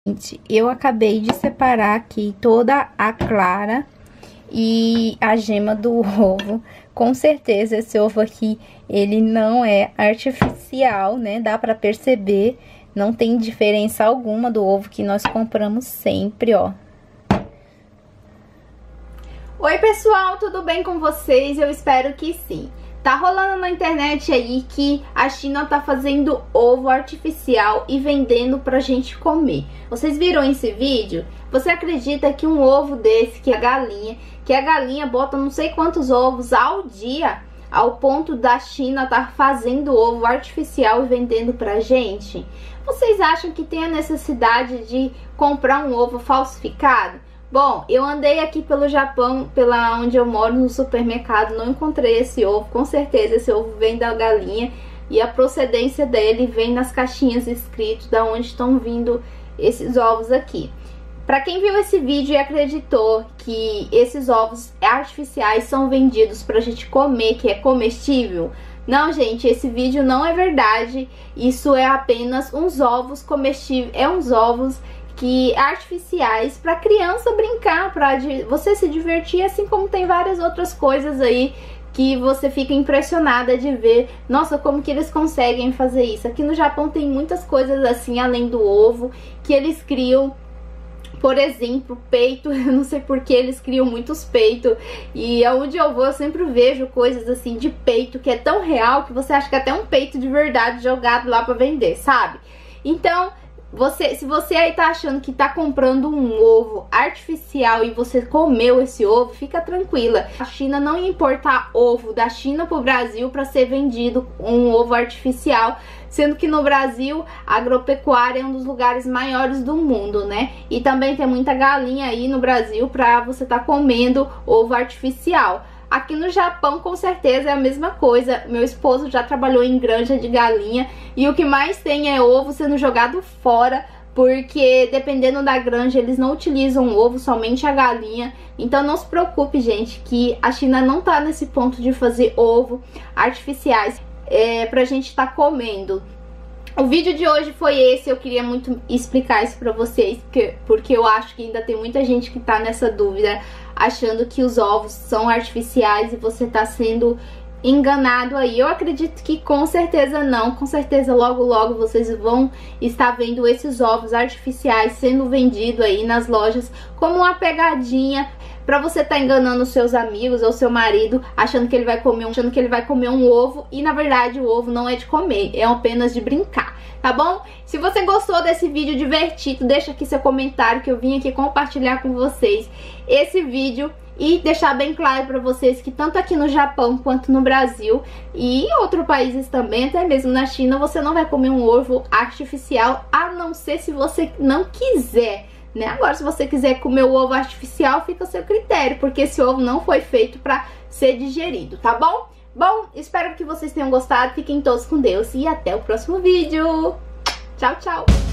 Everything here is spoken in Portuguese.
Eu acabei de separar aqui toda a clara e a gema do ovo. Com certeza esse ovo aqui, ele não é artificial, né? Dá pra perceber, não tem diferença alguma do ovo que nós compramos sempre, ó. Oi pessoal, tudo bem com vocês? Eu espero que sim. Tá rolando na internet aí que a China tá fazendo ovo artificial e vendendo pra gente comer. Vocês viram esse vídeo? Você acredita que um ovo desse, que a galinha bota não sei quantos ovos ao dia, ao ponto da China tá fazendo ovo artificial e vendendo pra gente? Vocês acham que tem a necessidade de comprar um ovo falsificado? Bom, eu andei aqui pelo Japão, pela onde eu moro, no supermercado, não encontrei esse ovo. Com certeza esse ovo vem da galinha e a procedência dele vem nas caixinhas escrito da onde estão vindo esses ovos aqui. Para quem viu esse vídeo e acreditou que esses ovos artificiais são vendidos pra gente comer, que é comestível, não, gente, esse vídeo não é verdade. Isso é apenas uns ovos comestíveis, uns ovos artificiais para criança brincar, para você se divertir, assim como tem várias outras coisas aí que você fica impressionada de ver. Nossa, como que eles conseguem fazer isso? Aqui no Japão tem muitas coisas assim, além do ovo, que eles criam. Por exemplo, peito, eu não sei porque eles criam muitos peitos. E aonde eu vou, eu sempre vejo coisas assim de peito que é tão real que você acha que é até um peito de verdade jogado lá para vender, sabe? Então, se você aí tá achando que tá comprando um ovo artificial e você comeu esse ovo, fica tranquila. A China não ia importar ovo da China pro Brasil para ser vendido um ovo artificial, sendo que no Brasil a agropecuária é um dos lugares maiores do mundo, né? E também tem muita galinha aí no Brasil pra você tá comendo ovo artificial. Aqui no Japão, com certeza, é a mesma coisa. Meu esposo já trabalhou em granja de galinha e o que mais tem é ovo sendo jogado fora, porque dependendo da granja, eles não utilizam ovo, somente a galinha. Então não se preocupe, gente, que a China não tá nesse ponto de fazer ovo artificiais pra gente tá comendo. O vídeo de hoje foi esse, eu queria muito explicar isso pra vocês, porque eu acho que ainda tem muita gente que tá nessa dúvida, achando que os ovos são artificiais e você tá sendo enganado aí. Eu acredito que com certeza não, com certeza logo logo vocês vão estar vendo esses ovos artificiais sendo vendidos aí nas lojas como uma pegadinha, pra você tá enganando os seus amigos ou seu marido, achando que ele vai comer um ovo, e na verdade o ovo não é de comer, é apenas de brincar, tá bom? Se você gostou desse vídeo divertido, deixa aqui seu comentário que eu vim aqui compartilhar com vocês esse vídeo e deixar bem claro pra vocês que tanto aqui no Japão quanto no Brasil e em outros países também, até mesmo na China, você não vai comer um ovo artificial, a não ser se você não quiser, né? Agora, se você quiser comer o ovo artificial, fica a seu critério, porque esse ovo não foi feito pra ser digerido, tá bom? Bom, espero que vocês tenham gostado, fiquem todos com Deus e até o próximo vídeo. Tchau, tchau!